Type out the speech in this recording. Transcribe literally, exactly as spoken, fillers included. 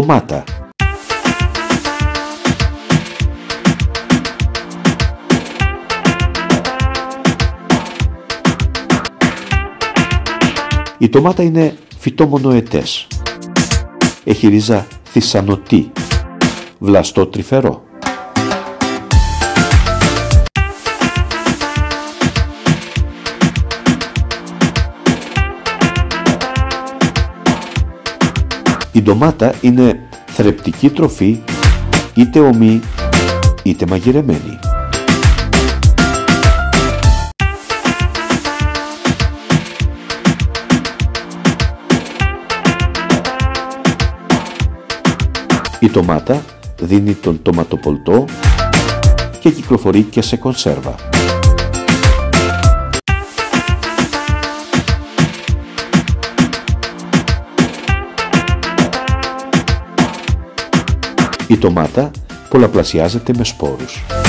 ντομάτα. Η ντομάτα είναι φυτό μονοετές. Έχει ρίζα θυσανωτή, βλαστό τρυφερό. Η ντομάτα είναι θρεπτική τροφή, είτε ομή είτε μαγειρεμένη. Η ντομάτα δίνει τον τοματοπολτό και κυκλοφορεί και σε κονσέρβα. Η ντομάτα πολλαπλασιάζεται με σπόρους.